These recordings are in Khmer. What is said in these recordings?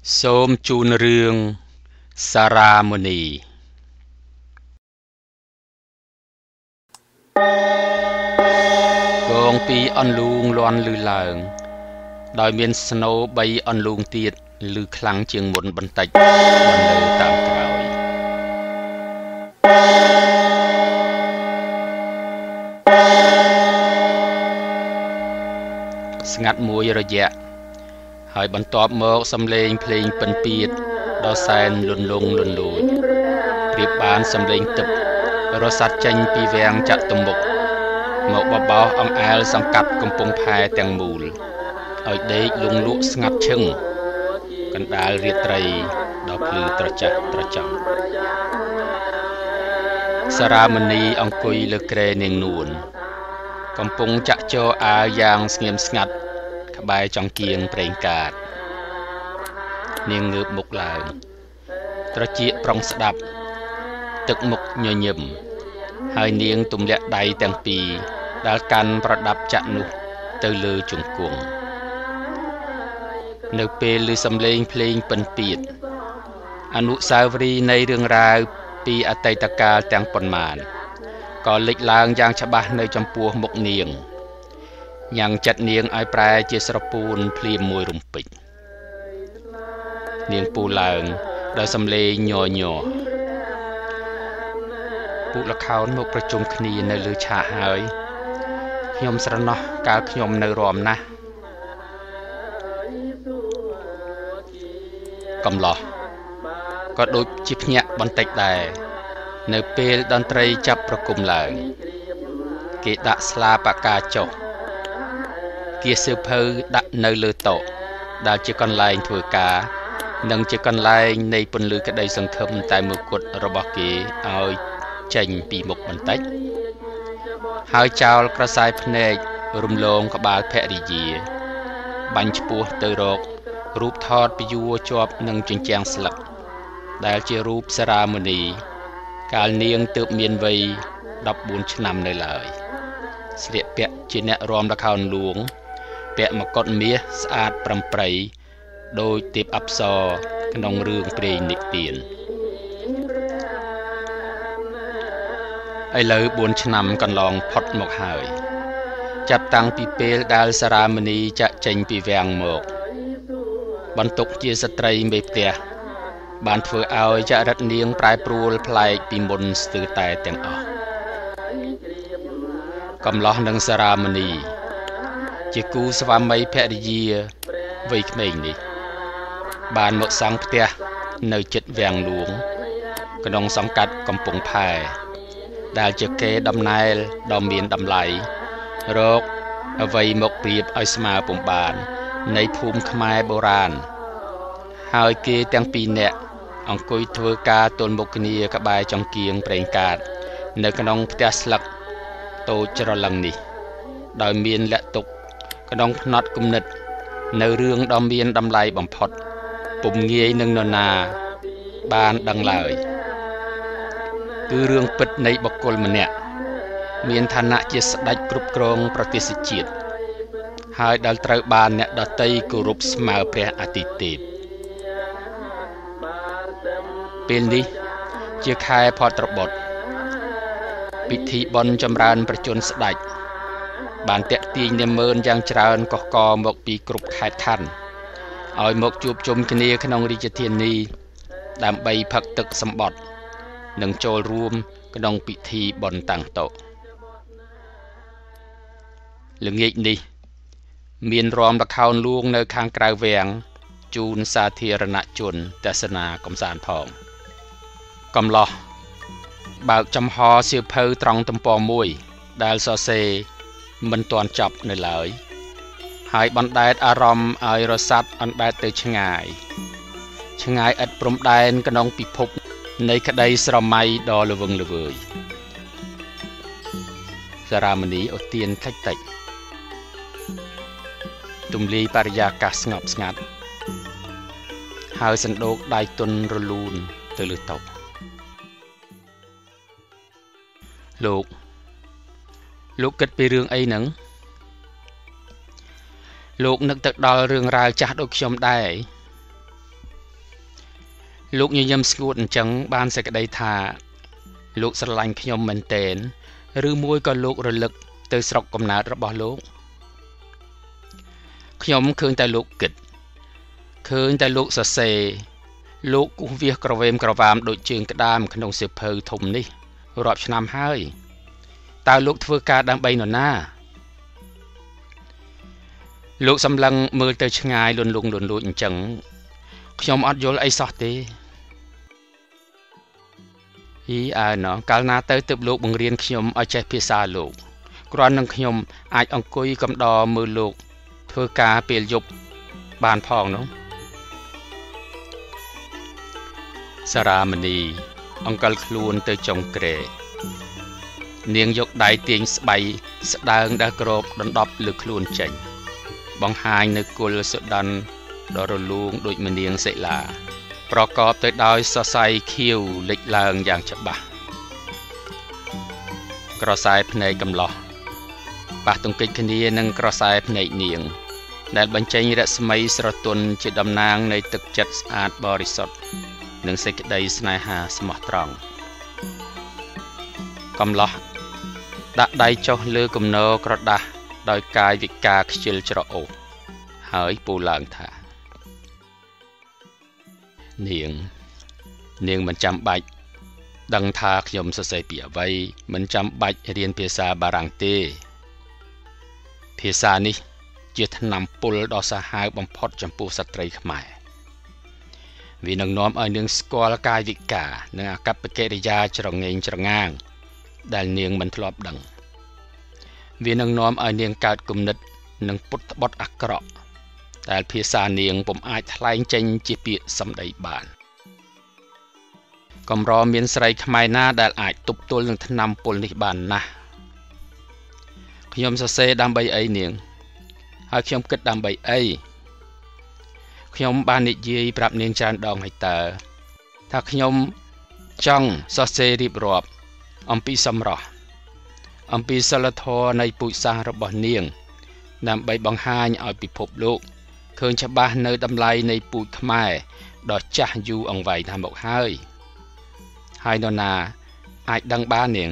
Sôm chun rương Saramuni Gong pi on luông loan lư làng Đòi miền snow bay on luông tiệt lư khlang chiêng muôn bần tạch bần lư tạm kroi Ngặt mùi rồi dạ Hỏi bắn tọp mốc xâm lên phênh bần piệt Đo sen lùn lung lùn lùi Riệp bán xâm lên tập Rồi sát chanh pi vang chạ tùm mục Một bà báo ông ai sang cắt công pông phai tàng mùl Ở đây lung lụ ngặt chưng Cần đá riết trầy Đó phư tra chậm Saramani ông cùi lơ kre nền nuôn Công pông chạ cho á giang nghiêm ngặt Các bài trong kiêng preng cát Niên ngược mụcឡើងTra chịa prong sạp Tức mục nhờ nhầm Hơi niên tùm lẹ đáy tàng pì Đã cănប្រដាប់ចាក់នោះទៅលើជង្គង់នៅពេលឮសំឡេងភ្លេងពិណពាទ្យអនុស្សាវរីយ៍នៃរឿងរ៉ាវពីអតីតកាលទាំងប៉ុន្មានក៏លេចឡើងយ៉ាងច្បាស់នៅចំពោះមុខនាងញ៉ាំងចិត្តនាងឲ្យប្រែជាស្រពូនភ្លាមមួយរំពេចនាងពូឡើងដោយសំឡេងញ័រពួកល្ខោនមកប្រជុំគ្នានៅលើឆាកហើយខ្ញុំស្រណោះកាលខ្ញុំនៅរំណាស់កំឡោះក៏ដូចជាភ្ញាក់បន្តិចដែរនៅពេលតន្ត្រីចាប់ប្រគំឡើងគេដាក់ស្លាបកាចុះគេសៀវភៅដាក់នៅលើតុដែលជាកន្លែងធ្វើការនិងជាកន្លែងនៃពន្លឺក្តីសង្ឃឹមតែមួយគត់របស់គេឲ្យចេញពីមុខបន្តិចហើយចោលក្រសែភ្នែករំលងក្បាលភរិយាបាញ់ឆ្ពោះទៅរករូបថតពីយួរជាប់នឹងជញ្ជាំងស្លឹកដែលជារូបសារាមនីកាលនាងទើបមានវ័យ14ឆ្នាំនៅឡើយស្លៀកពាក់ជាអ្នករាំល្ខោនលួងពាក់មកុដមាសស្អាតប្រំប្រៃដោយទេពអប្សរក្នុងរឿងព្រេងនិទានឥឡូវ4ឆ្នាំកន្លងផុតមកហើយចាប់តាំងពីពេលដែលសារាមនីចាក់ចេញពីវាំងមកបន្ទុកជាស្ត្រីមេផ្ទះបានធ្វើឲ្យចរិតនាងប្រែប្រួលប្លែកពីមុនស្ទើរតែទាំងអស់កំឡោះនឹងសារាមនីជាគូស្វាមីភរិយាវ័យក្មេងនេះបានមកសង់ផ្ទះនៅជិតវាំងលួងក្នុងសង្កាត់កំពង់ផែដែលជាគេដំណែលដ៏មានតម្លៃរកអ្វីមកប្រៀបឲ្យស្មើពុំបាននៃភូមិខ្មែរបុរាណហើយគេទាំងពីរនាក់អង្គុយធ្វើការទល់មុខគ្នាក្បែរចង្កៀងប្រេងកាតនៅក្នុងផ្ទះស្លឹកតូចច្រឡឹងនេះដោយមានលាក់ទុកក្នុងផ្នត់គំនិតនៅរឿងដ៏មានតម្លៃបំផុតពុំងាយនឹងនរណាបានដឹងឡើយគឺរឿងពិតនៃបុគ្គលម្នាក់មានឋានៈជាស្ដេចគ្រប់គ្រងប្រទេសជាតិហើយដែលត្រូវបានអ្នកដតីគោរពស្មើព្រះអាទិទេពពេលនេះជាខែផទ្របុត្រពិធីបុណ្យចម្រើនប្រជជនស្ដេចបានតាក់ទាញនាម៉ឺនយ៉ាងច្រើនកុះករមកពីគ្រប់ខេត្តខណ្ឌឲ្យមកជួបជុំគ្នាក្នុងរាជធានីដើម្បីផឹកទឹកសម្បត្តិនិងចូលរួមក្នុងពិធីបុណ្យតាំងតុល្ងាចនេះមានរាំល្ខោនលួងនៅខាងក្រៅវាំងជូនសាធារណជនទស្សនាកម្សាន្តផងកំឡោះបើកចំហសៀវភៅត្រង់ទំព័រ1ដែលសរសេរមិនទាន់ចប់នៅឡើយហើយបណ្ដែតអារម្មណ៍ឲ្យរសាត់អណ្ដែតទៅឆ្ងាយឥតព្រំដែនក្នុងពិភពនៃក្តីស្រមៃដ៏ល្វឹងល្វើយសារាមនីអូសទានតិចទំលាយបរិយាកាសស្ងប់ស្ងាត់ហើយសណ្ដូកដៃទន់រលូនទៅលើតុលោកគិតពីរឿងអីហ្នឹងលោកនឹកទៅដល់រឿងរ៉ាវចាស់ដូចខ្ញុំដែរលោកញញឹមស្ងួតអញ្ចឹងបានសេចក្តីថាលោកស្រឡាញ់ខ្ញុំមែនទែនឬមួយក៏លោករលឹកទៅស្រុកកំណើតរបស់លោកខ្ញុំឃើញតែលោកគិតឃើញតែលោកសរសេរលោកគូសវាសក្រវេមក្រវាមដូចជើងក្តាមក្នុងសៀវភៅធំនេះរាប់ឆ្នាំហើយតើលោកធ្វើការដើម្បីនរណាលោកសម្លឹងមើលទៅឆ្ងាយលន់លួចអញ្ចឹងខ្ញុំអត់យល់អីសោះទេកាលណាទៅទើបលោកបង្រៀនខ្ញុំឲ្យចេះភាសាលោកគ្រាន់នឹងខ្ញុំអាចអង្គុយកំដរមើលលោកធ្វើការពេលយប់បានផងនោះសារ៉ាមនីអង្គលខ្លួនទៅចុងក្រែនាងយកដៃទាញស្បៃស្ដើងដែលក្របដណ្ដប់លើខ្លួនចេញបង្ហាញនៅគុលសុដិនដ៏រលូងដូចម្នាងសិលាប្រកបទៅដោយសរសៃខៀវលេចឡើងយ៉ាងច្បាស់ក្រសែភ្នែកកំឡោះប៉ះទង្គិចគ្នានឹងក្រសែភ្នែកនាងដែលបញ្ចេញរស្មីស្រទន់ជាតំណាងនៃទឹកចិត្តស្អាតបរិសុទ្ធនិងសេចក្តីស្នេហាស្មោះត្រង់កំឡោះដាក់ដៃចុះលើគំនរក្រដាស់ដោយកាយវិការខ្ជិលច្រអូសហើយពូឡើងថានាងមិនចាំបាច់ដឹងថាខ្ញុំសរសេរពីអ្វីមិនចាំបាច់រៀនភាសាបារាំងទេភាសានេះជាថ្នាំពុលដ៏សាហាវបំផុតចំពោះស្ត្រីខ្មែរវានឹងនាំឲ្យនាងស្គាល់កាយវិការនិងអាកប្បកិរិយាច្រងេងច្រងាងដែលនាងមិនធ្លាប់ដឹងវានឹងនាំឲ្យនាងកើតគំនិតនិងពុតត្បុតអាក្រក់ដែលភាសានាងពុំអាចថ្លែងចេញជាពាក្យសម្ដីបានកំរមានស្រីខ្មែរណាដែលអាចទប់ទល់នឹងថ្នាំពុលនេះបានណាស់ខ្ញុំសរសេរដើម្បីអីនាងហើយខ្ញុំគិតដើម្បីអីខ្ញុំបាននិយាយប្រាប់នាងច្រើនដងហើយតើថាខ្ញុំចង់សរសេររៀបរាប់អំពីសម្រស់អំពីសិលធម៌នៃពូជសាសន៍របស់នាងដើម្បីបង្ហាញឲ្យពិភពលោកឃើញច្បាស់នៅតម្លៃនៃពូជខ្មែរដ៏ចាស់យូរអង្វែងថាមកហើយនរណាអាចដឹងបាននាង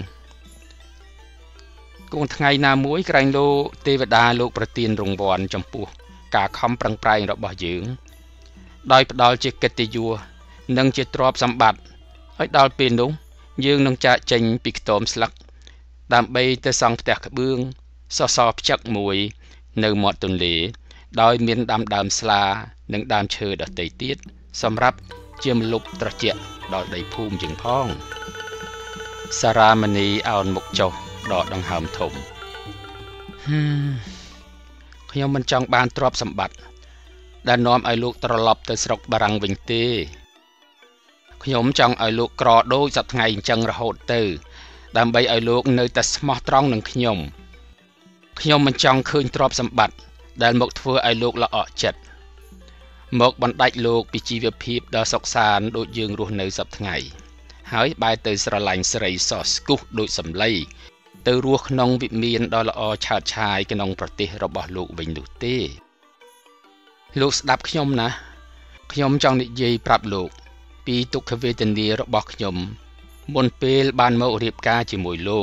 គង់ថ្ងៃណាមួយក្រែងលោទេវតាលោកប្រទានរង្វាន់ចំពោះការខំប្រឹងប្រែងរបស់យើងដោយផ្ដល់ជាកិត្តិយសនិងជាទ្រព្យសម្បត្តិឲ្យដល់ពេលនោះយើងនឹងចាកចេញពីខ្ទមស្លឹកដើម្បីទៅសង់ផ្ទះក្បឿងសសរផ្ចឹកមួយនៅមាត់ទន្លេដោយមានដាំដើមស្លានិងដើមឈើដទៃទៀតសម្រាប់ជាម្លប់ត្រជាក់ដល់ដីភូមិយើងផងសារ៉ាមនីអោនមុខចុះដកដង្ហើមធំខ្ញុំមិនចង់បានទ្រព្យសម្បត្តិដែលនាំឲ្យលោកត្រឡប់ទៅស្រុកបារាំងវិញទេខ្ញុំចង់ឲ្យលោកក្រដូចសប្តាហ៍ថ្ងៃអញ្ចឹងរហូតទៅដើម្បីឲ្យលោកនៅតែស្មោះត្រង់នឹងខ្ញុំមិនចង់ឃើញទ្រព្យសម្បត្តិដែលមកធ្វើឲ្យលោកល្អក់ចិត្តមកបណ្ដាច់លោកពីជីវភាពដ៏សុខសាន្តដូចយើងរស់នៅសប្តាហ៍ថ្ងៃហើយបែរទៅស្រឡាញ់ស្រីសស្គុះដូចសម្លៃទៅរស់ក្នុងវិមានដ៏ល្អឆើតឆាយក្នុងប្រទេសរបស់លោកវិញនោះទេលោកស្ដាប់ខ្ញុំណាខ្ញុំចង់និយាយប្រាប់លោកពីទុក្ខវេទនារបស់ខ្ញុំមុនពេលបានមករៀបការជាមួយលោក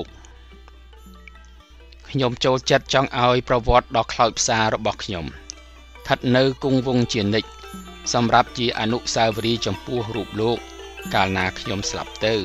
ខ្ញុំចូលចិត្តចង់ឲ្យប្រវត្តិដ៏ខ្លោចផ្សារបស់ខ្ញុំស្ថិតនៅគង់វង្សជានិច្ចសម្រាប់ជាអនុស្សាវរីយ៍ចំពោះរូបលោកកាលណាខ្ញុំស្លាប់ទៅ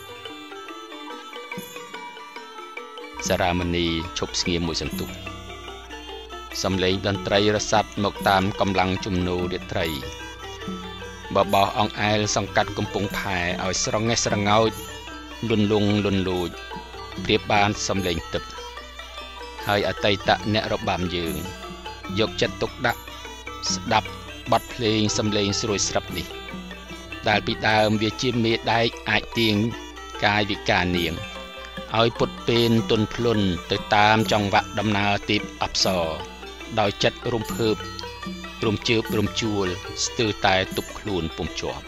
សារ៉ាមនីឈប់ស្ងៀមមួយសន្ទុះសំឡេងតន្ត្រីរសាត់មកតាមកម្លាំងជំនោររាត្រីបបោះអង្អែលសង្កាត់កំពង់ផែឲ្យស្រងេះស្រងោចលន់លលួចប្រៀបបានសំឡេងទឹកហើយអតីតអ្នករបាំយើងយកចិត្តទុកដាក់ស្ដាប់បទភ្លេងសំឡេងស្រួយស្រាប់នេះដែលពីដើមវាជាមេដែកអាចទាញកាយវិការនាងឲ្យពុតពេនទន់ភ្លុនទៅតាមចង្វាក់ដំណើរទីបអប្សរដោយចិត្តរំភើបរំជើបរំជួលស្ទើរតែទប់ខ្លួនពុំជាប់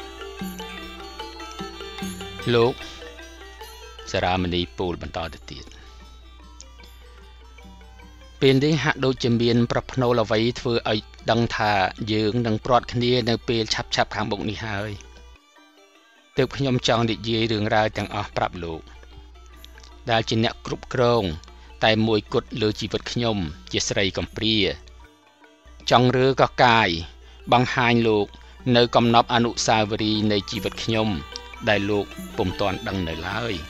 លោកសារ៉ាមនីពូលបន្តទៅទៀតពេលនេះហាក់ដូចជាមានប្រផ្នូលអ្វីធ្វើឲ្យដឹងថាយើងនឹងព្រាត់គ្នានៅពេលឆាប់ខាងមុខនេះហើយទើបខ្ញុំចង់និយាយរឿងរ៉ាវទាំងអស់ប្រាប់លោកដែលជាអ្នកគ្រប់គ្រងតែមួយគត់លើជីវិតខ្ញុំជាស្រីកំព្រាចង់រើក៏កាយបង្ហាញលោកនៅកំណប់អនុស្សាវរីយ៍នៃជីវិតខ្ញុំដែលលោកពុំទាន់ដឹងនៅឡើយ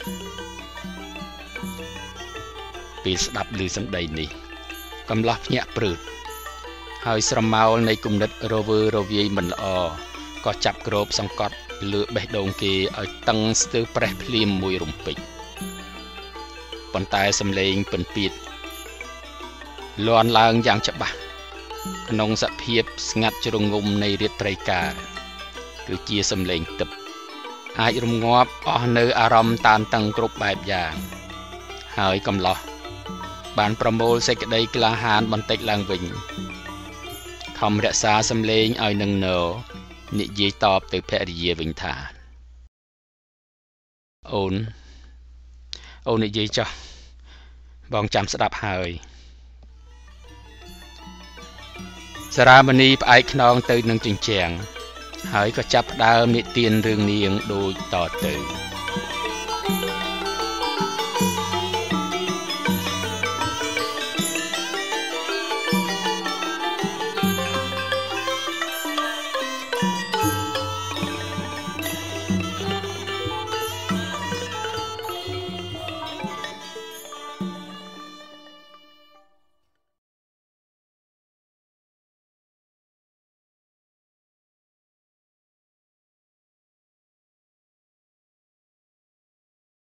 ពេលស្ដាប់ឮសម្ដីនេះកំឡោះភ្ញាក់ព្រឺតហើយស្រមោលនៃគំនិតរវើរវាយមិនល្អក៏ចាប់គ្របសង្កត់លើបេះដូងគេឲ្យតឹងស្ទើរប្រេះភ្លាមមួយរំពេចប៉ុន្តែសំឡេងពិនពៀតលាន់ឡើងយ៉ាងច្បាស់ក្នុងសភាពស្ងាត់ជ្រងំនៃរាត្រីកាលគឺជាសំឡេងទឹកអាចរំងាប់អស់នៅអារម្មណ៍តានតឹងគ្រប់បែបយ៉ាងហើយកំឡោះបានប្រមូលសេចក្តីក្លាហានបន្តិចឡើងវិញខំរក្សាសំឡេងឲ្យនឹងណោនិយាយតបទៅភរិយាវិញថាអូននិយាយចោះបងចាំស្ដាប់ហើយសារ៉ាមនីផ្អែកខ្នងទៅនឹងជញ្ជាំងហើយក៏ចាប់ផ្ដើមនិទានរឿងនាងដូចតទៅ